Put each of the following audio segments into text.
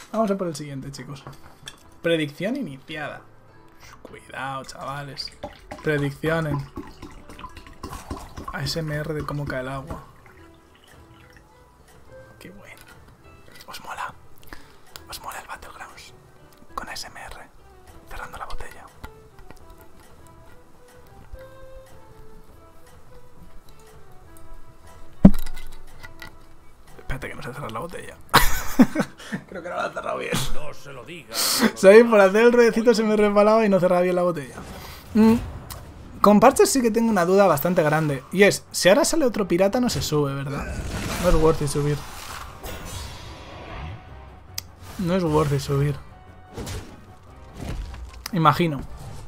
Vamos a por el siguiente, chicos. Predicción iniciada. Cuidado, chavales. Predicciones. ASMR de cómo cae el agua. Qué bueno. Os mola. Os mola el Battlegrounds. Con ASMR. Cerrando la botella. Espérate que no sé cerrar la botella. Creo que no la he cerrado bien. No se lo digas. ¿Sabéis? Por hacer el ruedecito se me resbalaba y no cerraba bien la botella. Con parches sí que tengo una duda bastante grande. Y es, si ahora sale otro pirata no se sube, ¿verdad? No es worth it subir. No es worth it subir. Imagino.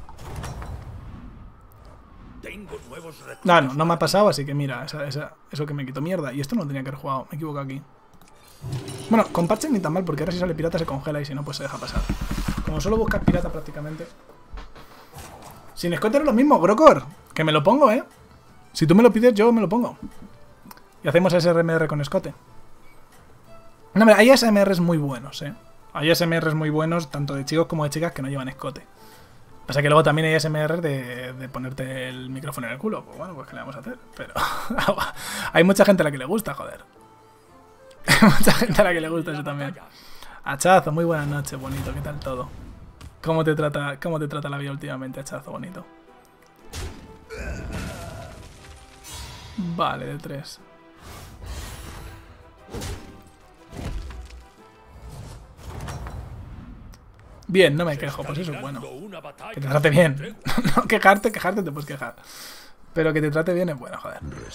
Tengo nuevos recursos. No me ha pasado, así que mira, eso que me quito mierda. Y esto no lo tenía que haber jugado, me equivoco aquí. Bueno, con parches ni tan mal, porque ahora si sale pirata se congela y si no, pues se deja pasar. Como solo buscas pirata prácticamente. Sin escote es lo mismo, Grokor. Que me lo pongo, ¿eh? Si tú me lo pides, yo me lo pongo. Y hacemos SMR con escote. No, mira, hay ASMRs muy buenos, ¿eh? Hay ASMRs muy buenos, tanto de chicos como de chicas, que no llevan escote. Pasa que luego también hay ASMR de ponerte el micrófono en el culo. Pues bueno, pues ¿qué le vamos a hacer? Pero hay mucha gente a la que le gusta, joder. Hay mucha gente a la que le gusta eso también. Hachazo, muy buenas noches, bonito. ¿Qué tal todo? ¿Cómo te trata la vida últimamente, Hachazo, bonito? Vale, de 3. Bien, no me quejo, pues eso es bueno. Que te trate bien. No quejarte te puedes quejar. Pero que te trate bien es bueno, joder.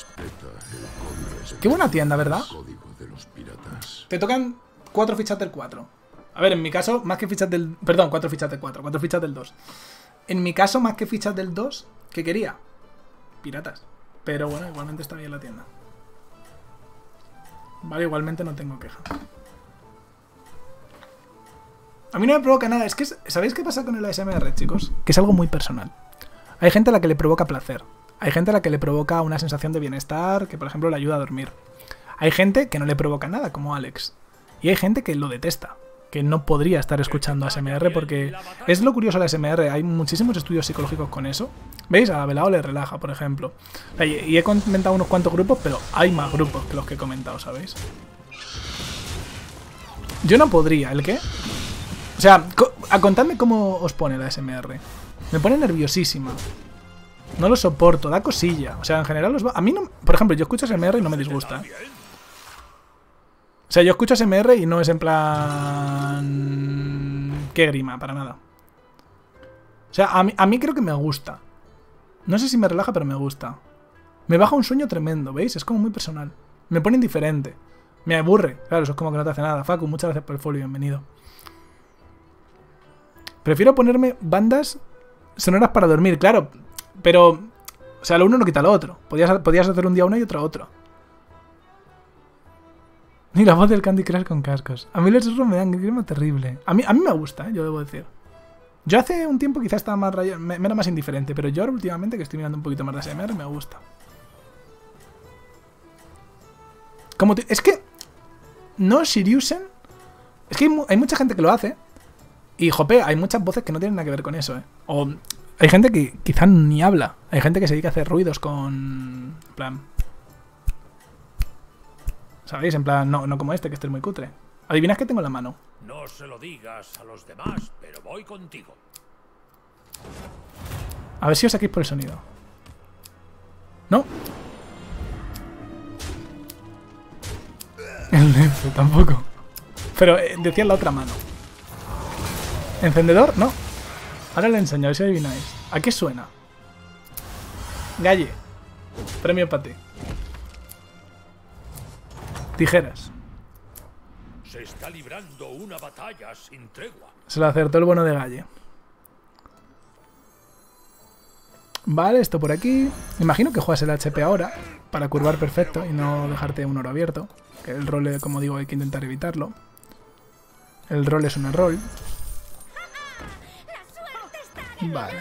Qué buena tienda, ¿verdad? Te tocan 4 fichas del 4. A ver, en mi caso, más que fichas del... Perdón, 4 fichas del 4, 4 fichas del 2. En mi caso, más que fichas del 2, ¿qué quería? Piratas. Pero bueno, igualmente está bien la tienda. Vale, igualmente no tengo queja. A mí no me provoca nada. Es que, ¿sabéis qué pasa con el ASMR, chicos? Que es algo muy personal. Hay gente a la que le provoca placer. Hay gente a la que le provoca una sensación de bienestar, que por ejemplo le ayuda a dormir. Hay gente que no le provoca nada, como Alex. Y hay gente que lo detesta, que no podría estar escuchando ASMR porque... Es lo curioso del ASMR, hay muchísimos estudios psicológicos con eso. ¿Veis? A Velao le relaja, por ejemplo. Y he comentado unos cuantos grupos, pero hay más grupos que los que he comentado, ¿sabéis? Yo no podría, ¿el qué? O sea, contadme cómo os pone la ASMR. Me pone nerviosísima. No lo soporto, da cosilla. O sea, en general a mí no... Por ejemplo, yo escucho ASMR y no me disgusta. O sea, yo escucho ASMR y no es en plan... Qué grima, para nada. O sea, a mí creo que me gusta. No sé si me relaja, pero me gusta. Me baja un sueño tremendo, ¿veis? Es como muy personal. Me pone indiferente. Me aburre. Claro, eso es como que no te hace nada. Facu, muchas gracias por el folio, bienvenido. Prefiero ponerme bandas sonoras para dormir, claro. Pero, o sea, lo uno no quita lo otro. Podías hacer un día uno y otro otro. Y la voz del Candy Crush con cascos. A mí los susurros me dan un clima terrible. A mí me gusta, yo debo decir. Yo hace un tiempo quizás estaba más rayado, me era más indiferente, pero yo ahora últimamente que estoy mirando un poquito más de ASMR me gusta. Es que... No, Siriusen... Es que hay mucha gente que lo hace. Y, jope, hay muchas voces que no tienen nada que ver con eso, ¿eh? O hay gente que quizás ni habla. Hay gente que se dedica a hacer ruidos con... En plan... ¿Sabéis? En plan, no como este, que este es muy cutre. ¿Adivinas qué tengo en la mano? No se lo digas a los demás, pero voy contigo. A ver si os saquéis por el sonido. ¿No? El Nefo, tampoco. Pero decía en la otra mano. ¿Encendedor? No. Ahora le enseño, a ver si adivináis. ¿A qué suena? Galle. Premio para ti. Tijeras. Se está librando una batalla sin tregua. Se lo acertó el bueno de Galle. Vale, esto por aquí. Imagino que juegas el HP ahora para curvar perfecto y no dejarte un oro abierto. Que el rol, como digo, hay que intentar evitarlo. El rol es un error. Vale.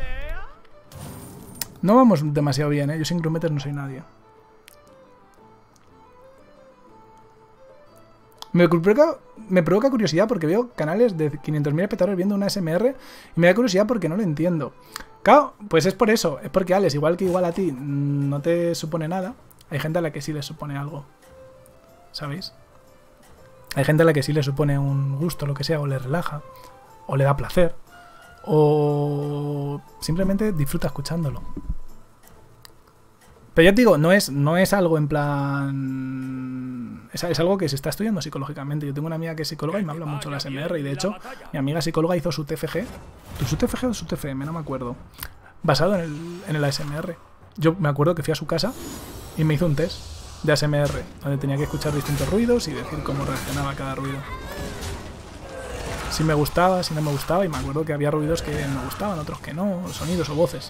No vamos demasiado bien, ¿eh? Yo sin grummeter no soy nadie. Me provoca curiosidad porque veo canales de 500.000 espectadores viendo una ASMR y me da curiosidad porque no lo entiendo. Claro, pues es por eso. Es porque, Alex, igual que igual a ti no te supone nada, hay gente a la que sí le supone algo. ¿Sabéis? Hay gente a la que sí le supone un gusto, lo que sea, o le relaja, o le da placer, o simplemente disfruta escuchándolo. Pero ya te digo, no es algo en plan... Es algo que se está estudiando psicológicamente. Yo tengo una amiga que es psicóloga y me habla mucho de la ASMR. Y de hecho, mi amiga psicóloga hizo su TFG. ¿Su TFG o su TFM? No me acuerdo. Basado en el ASMR. Yo me acuerdo que fui a su casa y me hizo un test de ASMR, donde tenía que escuchar distintos ruidos y decir cómo reaccionaba a cada ruido. Si me gustaba, si no me gustaba. Y me acuerdo que había ruidos que me gustaban, otros que no. Sonidos o voces.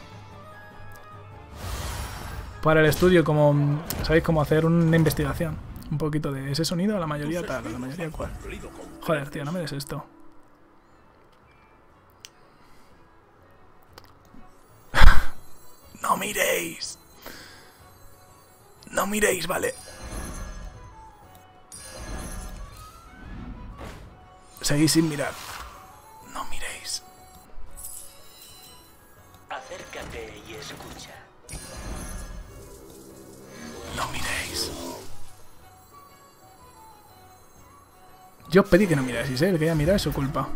Para el estudio, como sabéis, cómo hacer una investigación. Un poquito de ese sonido, a la mayoría tal, a la mayoría cual. Joder, tío, no me des esto. No miréis. No miréis, vale. Seguís sin mirar. No miréis. Acércate y escucha. No miréis. Yo os pedí que no miráis, ¿eh? El que haya mirado es su culpa.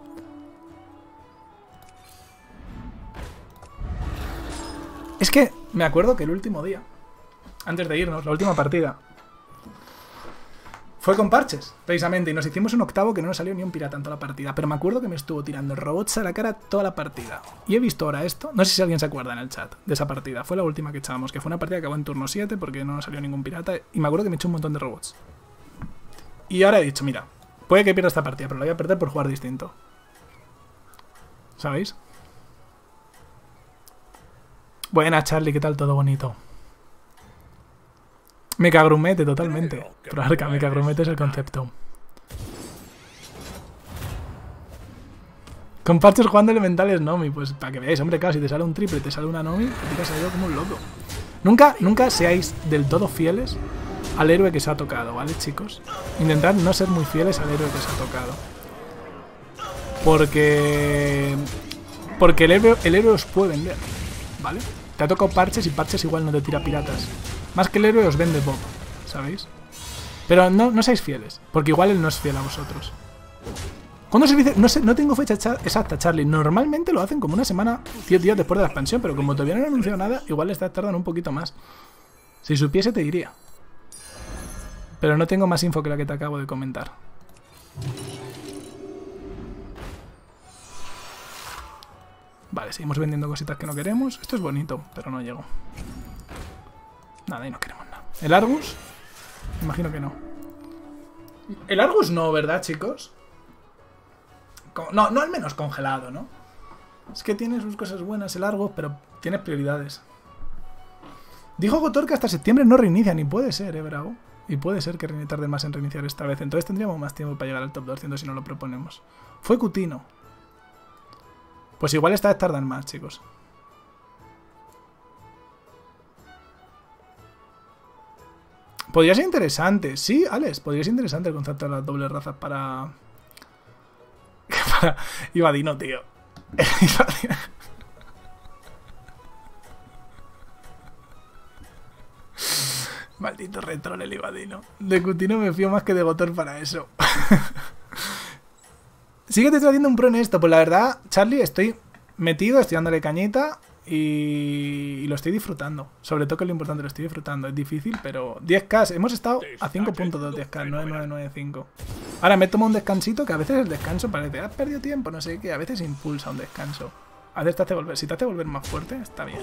Es que me acuerdo que el último día, antes de irnos, la última partida, fue con parches, precisamente, y nos hicimos un octavo que no nos salió ni un pirata en toda la partida. Pero me acuerdo que me estuvo tirando robots a la cara toda la partida. Y he visto ahora esto, no sé si alguien se acuerda en el chat de esa partida. Fue la última que echábamos, que fue una partida que acabó en turno 7 porque no nos salió ningún pirata. Y me acuerdo que me echó un montón de robots. Y ahora he dicho, mira, puede que pierda esta partida, pero la voy a perder por jugar distinto. ¿Sabéis? Buena, Charlie, ¿qué tal? Todo bonito. Me cagrumete totalmente. Pero arca, me cagrumete es el concepto. Con parches jugando elementales Nomi. Pues para que veáis, hombre, claro, si te sale un triple y te sale una Nomi, te tiras a ello como un loco. Nunca seáis del todo fieles al héroe que se ha tocado, ¿vale, chicos? Intentad no ser muy fieles al héroe que se ha tocado. Porque el héroe os puede vender, ¿vale? Te ha tocado parches y parches igual no te tira piratas. Más que el héroe os vende Bob, ¿sabéis? Pero no seáis fieles, porque igual él no es fiel a vosotros. ¿Cuándo se dice? No tengo fecha exacta, Charlie. Normalmente lo hacen como una semana, 10 días después de la expansión, pero como todavía no han anunciado nada, igual les tardan un poquito más. Si supiese te diría. Pero no tengo más info que la que te acabo de comentar. Vale, seguimos vendiendo cositas que no queremos. Esto es bonito, pero no llego. Nada, y no queremos nada. ¿El Argus? Imagino que no. El Argus no, ¿verdad, chicos? No al menos congelado, ¿no? Es que tiene sus cosas buenas el Argus, pero tiene prioridades. Dijo Gotor que hasta septiembre no reinicia, ni puede ser, bravo. Y puede ser que tarde más en reiniciar esta vez. Entonces tendríamos más tiempo para llegar al top 200 si no lo proponemos. Fue Cutino. Pues igual esta vez tardan más, chicos. Podría ser interesante. Sí, Alex, podría ser interesante el concepto de las dobles razas para... para Ibadino, tío. Maldito retrol el Ibadino. De Cutino me fío más que de Gotor para eso. Sí que te estoy haciendo un pro en esto. Pues la verdad, Charlie, estoy metido, estoy dándole cañita y lo estoy disfrutando. Sobre todo que lo importante, lo estoy disfrutando. Es difícil, pero 10k, hemos estado a 5 puntos de 10k, 9995. Ahora me tomo un descansito, que a veces el descanso parece, has perdido tiempo, no sé qué, a veces impulsa un descanso. A veces te hace volver, si te hace volver más fuerte, está bien.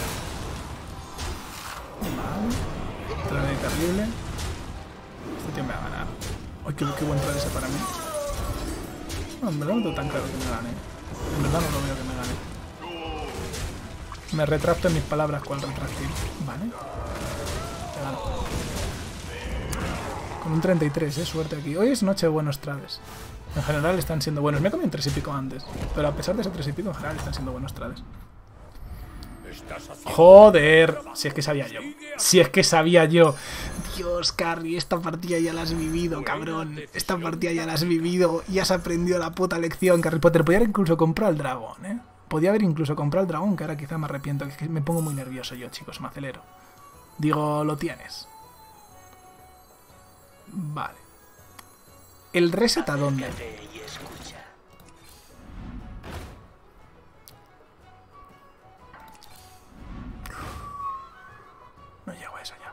Vale. Otra vez terrible. Este tío me va a ganar. Ay, qué buen plan ese para mí. No, en verdad no tengo tan claro que me gane. En verdad no lo veo que me gane. Me retracto en mis palabras cual retráctil. Vale. Te gano. Con un 33, suerte aquí. Hoy es noche de buenos trades. En general están siendo buenos. Me he comido un 3 y pico antes. Pero a pesar de ese 3 y pico, en general están siendo buenos trades. Joder. Si es que sabía yo. Si es que sabía yo. Dios, Carry, esta partida ya la has vivido, cabrón. Esta partida ya la has vivido. Y has aprendido la puta lección, Harry Potter. Podía haber incluso comprado el dragón, ¿eh? Podía haber incluso comprado el dragón, que ahora quizá me arrepiento. Que es que me pongo muy nervioso yo, chicos. Me acelero. Digo, lo tienes. Vale. ¿El reset a dónde? Acércate y escucha. No llego a eso ya.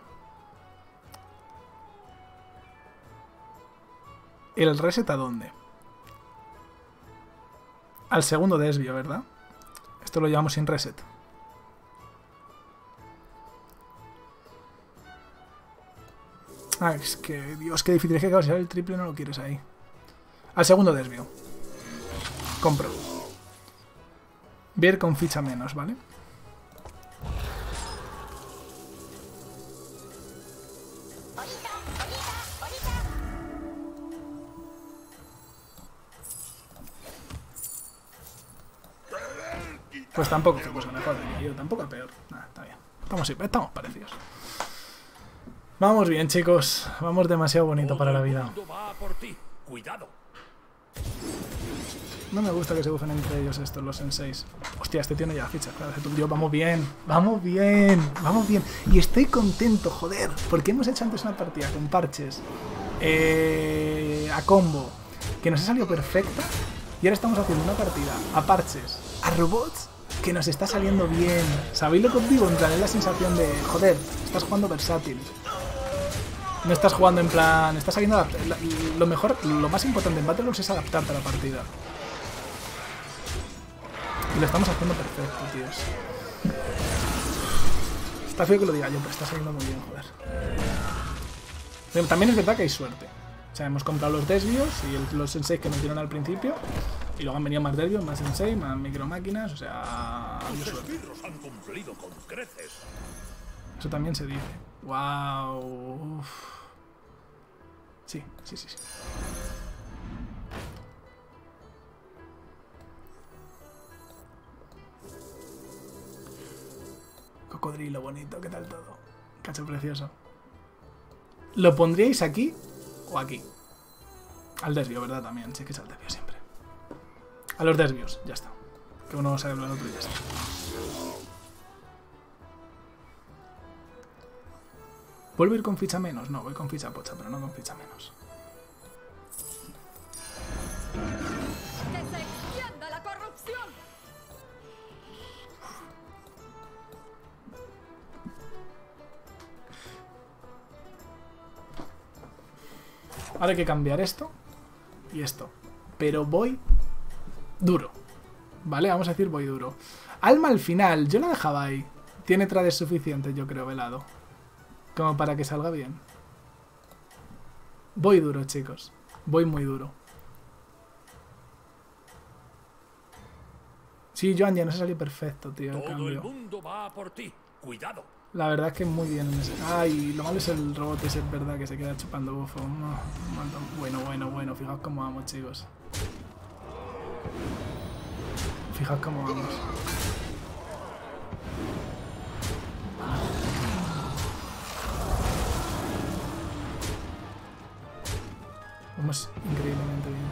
¿El reset a dónde? Al segundo desvío, ¿verdad? Esto lo llevamos sin reset. Ah, es que, Dios, qué difícil. Es que, claro, si sale el triple no lo quieres ahí. Al segundo desvío. Compro. Ver con ficha menos, ¿vale? Pues tampoco fue cosa mejor, diría yo. Tampoco a peor. Nada, está bien. Estamos parecidos. Vamos bien, chicos. Vamos demasiado bonito para la vida. Cuidado. No me gusta que se bufen entre ellos estos, los senseis. Hostia, este tío no lleva fichas. Claro, tío, vamos bien. Vamos bien. Vamos bien. Y estoy contento, joder. Porque hemos hecho antes una partida con parches. A combo. Que nos ha salido perfecta. Y ahora estamos haciendo una partida a parches, a robots, que nos está saliendo bien. ¿Sabéis lo que os digo? En plan, es la sensación de, joder, estás jugando versátil. No estás jugando en plan... Estás saliendo... Lo mejor, lo más importante en Battle Royale es adaptarte a la partida. Y lo estamos haciendo perfecto, tíos. Está feo que lo diga yo, pero está saliendo muy bien, joder. Pero también es verdad que hay suerte. O sea, hemos comprado los desvíos y los senseis que nos dieron al principio. Y luego han venido más desvíos, más sensei, más micromáquinas. O sea, hay suerte. Esbirros han cumplido con creces. Eso también se dice. Wow. Sí. Cocodrilo bonito, ¿qué tal todo? Cacho precioso. ¿Lo pondríais aquí o aquí? Al desvío, ¿verdad? También, sí que es al desvío siempre. A los desvíos, ya está. Que uno sabe hablar otro y ya está. ¿Vuelvo a ir con ficha menos? No, voy con ficha pocha, pero no con ficha menos. ¡Que se extienda la corrupción! Ahora hay que cambiar esto y esto. Pero voy duro. ¿Vale? Vamos a decir voy duro. Alma al final, yo la dejaba ahí. Tiene trades suficientes, yo creo, velado. Como para que salga bien. Voy duro, chicos. Voy muy duro. Sí, Joan ya no se salió perfecto, tío. El Todo cambio. el mundo va a por ti. Cuidado. La verdad es que muy bien en ese... Ay, lo malo es el robot ese, es verdad, que se queda chupando bufo. No, bueno. Fijaos cómo vamos, chicos. Fijaos cómo vamos. Vamos increíblemente bien.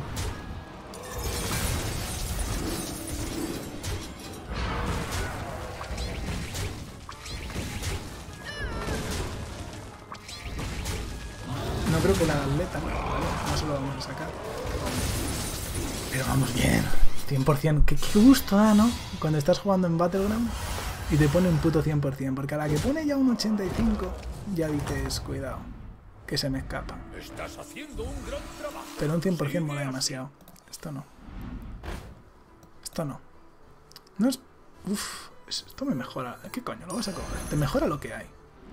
No creo que la atleta, ¿vale? No se lo vamos a sacar. Pero vamos bien. 100%. Qué gusto da, ¿no? Cuando estás jugando en Battleground y te pone un puto 100%. Porque a la que pone ya un 85, ya dices, cuidado, que se me escapa. Estás haciendo un gran trabajo. Pero un 100% Sigue mola así. demasiado. Esto no. Esto no. No es... Uff, esto me mejora. ¿Qué coño? Lo vas a coger. Te mejora lo que hay.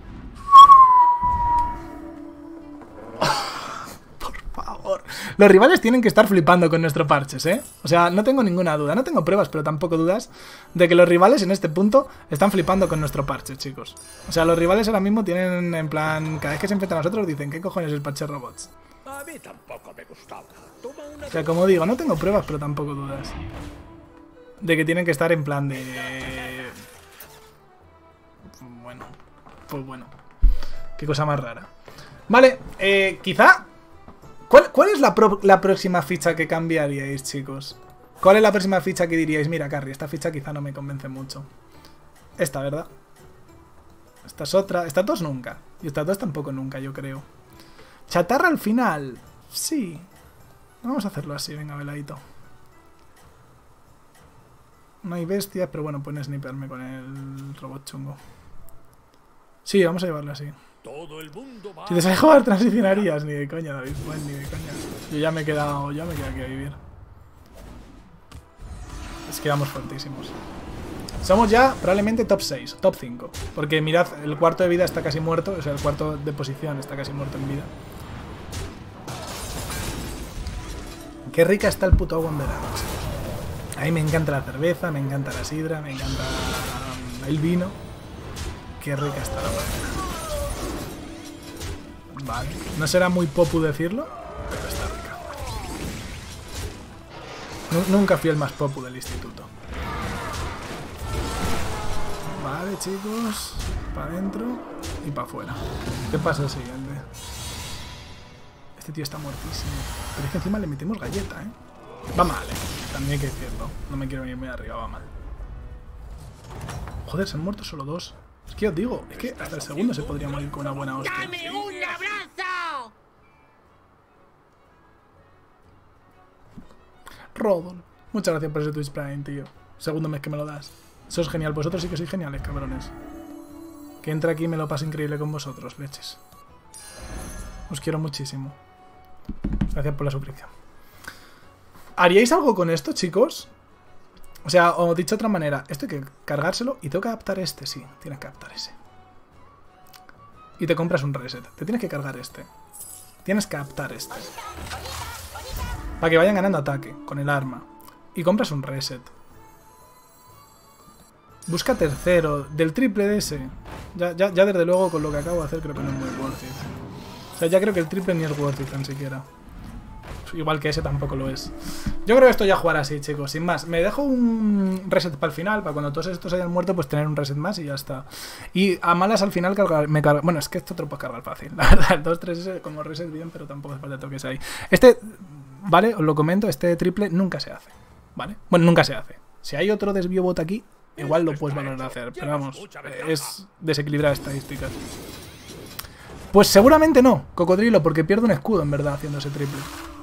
Por favor. Los rivales tienen que estar flipando con nuestro parches, ¿eh? O sea, no tengo ninguna duda. No tengo pruebas, pero tampoco dudas de que los rivales en este punto están flipando con nuestro parche, chicos. O sea, los rivales ahora mismo tienen en plan... Cada vez que se enfrentan a nosotros dicen, ¿qué cojones es el parche robots? A mí tampoco me gustaba. Toma una... O sea, como digo, no tengo pruebas, pero tampoco dudas de que tienen que estar en plan de... Pues bueno. Qué cosa más rara. Vale, quizá... ¿Cuál es la próxima ficha que cambiaríais, chicos? ¿Cuál es la próxima ficha que diríais? Mira, Carry, esta ficha quizá no me convence mucho. Esta, ¿verdad? Esta es otra. Estas dos nunca. Y estas dos tampoco nunca, yo creo. Chatarra al final. Sí. Vamos a hacerlo así, venga, veladito. No hay bestias, pero bueno, pueden sniperme con el robot chungo. Sí, vamos a llevarlo así. Todo el mundo va. Si te sabes jugar, transicionarías. Ni de coña, David. Pues ni de coña. Yo ya me he quedado aquí a vivir. Es que vamos fuertísimos. Somos ya probablemente top 6, top 5. Porque mirad, el cuarto de vida está casi muerto. O sea, el cuarto de posición está casi muerto en vida. Qué rica está el puto agua en verano. A mí me encanta la cerveza, me encanta la sidra, me encanta el vino. Qué rica está la agua. Vale, no será muy popu decirlo, pero está rica. Nunca fui el más popu del instituto. Vale, chicos, para adentro y para afuera. ¿Qué pasa el siguiente? Este tío está muertísimo. Pero es que encima le metemos galleta, ¿eh? Va mal, también hay que decirlo. No me quiero venir muy arriba, va mal. Joder, se han muerto solo 2. Es que os digo, es que hasta el segundo se podría morir con una buena hostia. ¡Dame un abrazo! Rodon, muchas gracias por ese Twitch Prime, tío. Segundo mes que me lo das. Eso es genial. Vosotros sí que sois geniales, cabrones. Que entre aquí y me lo paso increíble con vosotros, leches. Os quiero muchísimo. Gracias por la suscripción. ¿Haríais algo con esto, chicos? O sea, o dicho de otra manera, esto hay que cargárselo y tengo que adaptar este, sí. Tienes que adaptar ese. Y te compras un reset. Te tienes que cargar este. Tienes que adaptar este. Para que vayan ganando ataque con el arma. Y compras un reset. Busca tercero. Del triple de ese. Ya desde luego con lo que acabo de hacer creo que no es muy worth it. O sea, ya creo que el triple ni es worth it tan siquiera. Igual que ese tampoco lo es. Yo creo que esto ya jugará así, chicos. Sin más. Me dejo un reset para el final. Para cuando todos estos hayan muerto, pues tener un reset más y ya está. Y a malas al final cargar. Bueno, es que esto te lo puedes cargar fácil. La verdad, el 2-3 como reset bien, pero tampoco hace falta toques ahí. Este, vale, os lo comento. Este triple nunca se hace. ¿Vale? Bueno, nunca se hace. Si hay otro desvío bot aquí, igual lo puedes valorar hacer. Pero vamos, es desequilibrar estadísticas. Pues seguramente no, Cocodrilo, porque pierde un escudo en verdad haciendo ese triple.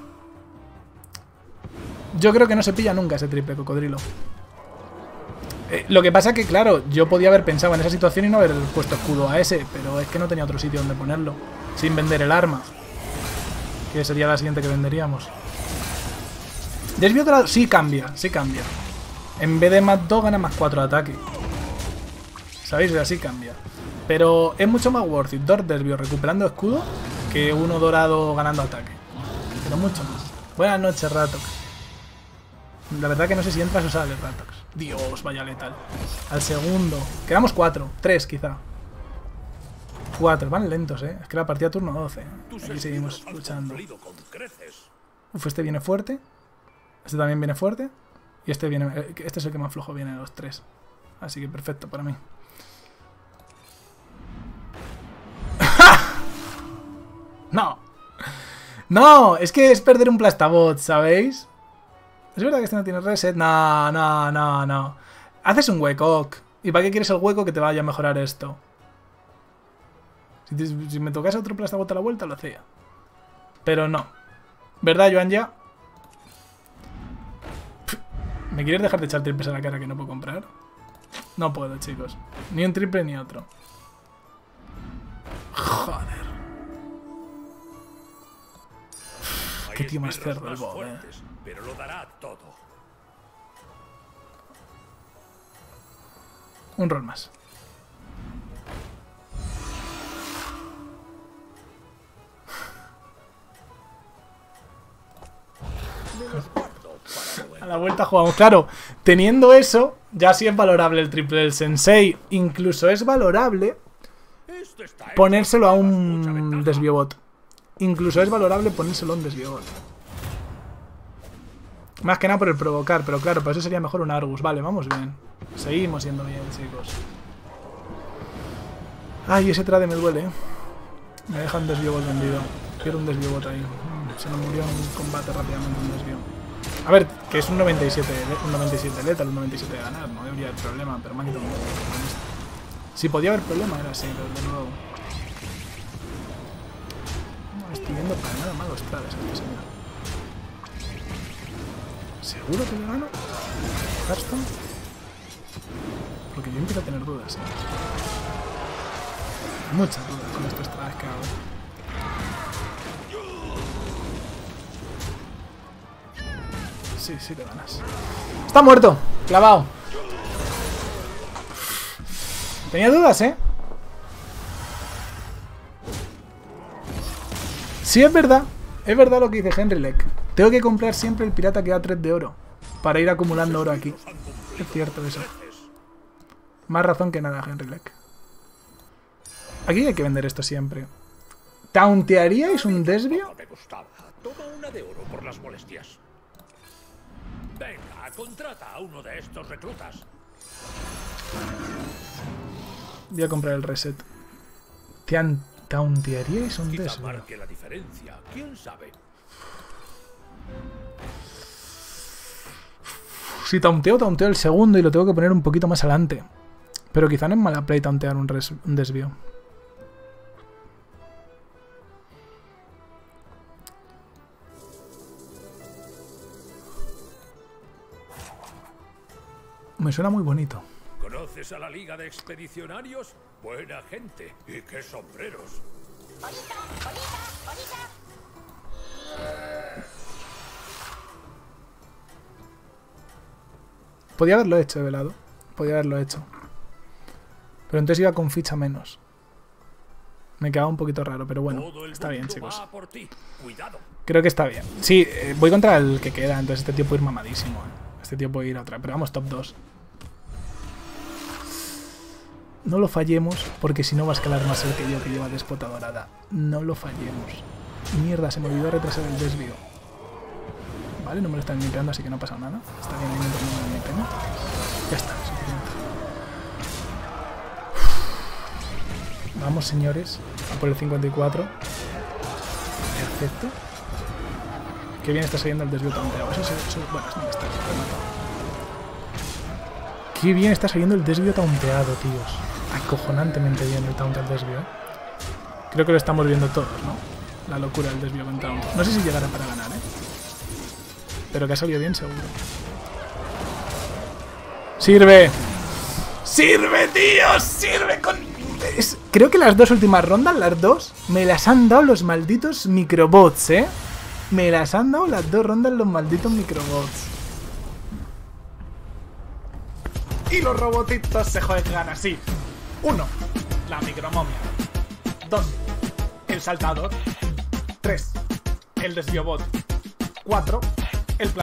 Yo creo que no se pilla nunca ese triple, Cocodrilo. Lo que pasa que, claro, yo podía haber pensado en esa situación y no haber puesto escudo a ese, pero es que no tenía otro sitio donde ponerlo. Sin vender el arma. Que sería la siguiente que venderíamos. Desvío de la... Sí cambia, sí cambia. En vez de más 2 gana más 4 de ataque. ¿Sabéis? Así cambia. Pero es mucho más worth it 2 desvíos recuperando escudo que uno dorado ganando ataque. Pero mucho más. Buenas noches, Ratox. La verdad que no sé si entras o sales, Ratox. Dios, vaya letal. Al segundo. Quedamos 4. 3 quizá. 4. Van lentos, Es que la partida turno 12. Aquí seguimos luchando. Uf, este viene fuerte. Este también viene fuerte. Y este viene... Este es el que más flojo viene de los 3. Así que perfecto para mí. No. No, es que es perder un plastabot, ¿sabéis? ¿Es verdad que este no tiene reset? No, no, no, no. Haces un hueco. ¿Y para qué quieres el hueco que te vaya a mejorar esto? Si me tocase otro plastabot a la vuelta, lo hacía. Pero no. ¿Verdad, Joan ya? ¿Me quieres dejar de echar triples a la cara que no puedo comprar? No puedo, chicos. Ni un triple ni otro. Joder. Qué tío más cerdo el bot, pero lo dará todo. Un rol más. A la vuelta jugamos. Claro, teniendo eso, ya sí es valorable el triple del Sensei. Incluso es valorable ponérselo a un desvío bot. Incluso es valorable ponérselo a un desvío bot. Más que nada por el provocar, pero claro, para eso sería mejor un Argus. Vale, vamos bien. Seguimos yendo bien, chicos. Ay, ese trade me duele, ¿eh? Me deja un desvío bot vendido. Quiero un desvío bot ahí. Se nos murió en un combate rápidamente un desvío. A ver, que es un 97 letal, un 97 de ganar. No debería haber problema, pero me ha quitado un desvío. Si podía haber problema, era así, pero de nuevo. No estoy viendo para nada malos trades a este señor. ¿Seguro que le gano? ¿Hearthstone? Porque yo empiezo a tener dudas, ¿eh? Muchas dudas con estos trades que hago. Sí, sí te ganas. ¡Está muerto! ¡Clavado! Tenía dudas, ¿eh? Sí, es verdad lo que dice Henry Leck. Tengo que comprar siempre el pirata que da 3 de oro para ir acumulando oro aquí. Es cierto eso. Más razón que nada, Henry Leck. Aquí hay que vender esto siempre. ¿Tauntearíais un desvio? Me gustaba. Toma una de oro por las molestias. Venga, contrata a uno de estos reclutas. Voy a comprar el reset. ¿Tauntearíais un Quizá desvio? marque la diferencia. ¿Quién sabe? Si taunteo el segundo y lo tengo que poner un poquito más adelante. Pero quizá no es mala play tauntear un desvío. Me suena muy bonito. ¿Conoces a la Liga de Expedicionarios? Buena gente. ¿Y qué sombreros? Podía haberlo hecho de velado. Podía haberlo hecho. Pero entonces iba con ficha menos. Me quedaba un poquito raro, pero bueno, está bien, chicos. Va por ti. Cuidado. Creo que está bien. Sí, voy contra el que queda, entonces este tío puede ir mamadísimo. Este tío puede ir a otra, pero vamos, top 2. No lo fallemos, porque si no va a escalar más el que yo, que lleva despota dorada. No lo fallemos. Mierda, se me olvidó retrasar el desvío. Vale, no me lo están limpiando, así que no ha pasado nada. Está bien, no me limpiando. Ya está, suficiente. Vamos, señores, a por el 54. Perfecto. Qué bien está saliendo el desvío taunteado. Eso, bueno, no está rematado. Qué bien está saliendo el desvío taunteado, tíos. Acojonantemente bien el taunt al desvío. Creo que lo estamos viendo todos, ¿no? La locura del desvío con taunt. No sé si llegará para ganar, ¿eh? Pero que ha salido bien, seguro. ¡Sirve! ¡Sirve, tío! ¡Sirve con...! Creo que las dos últimas rondas, las dos, me las han dado los malditos microbots, ¿eh? Me las han dado las dos rondas los malditos microbots. Y los robotitos se juegan así. 1. La micromomia. 2. El saltador. 3. El desviobot. 4.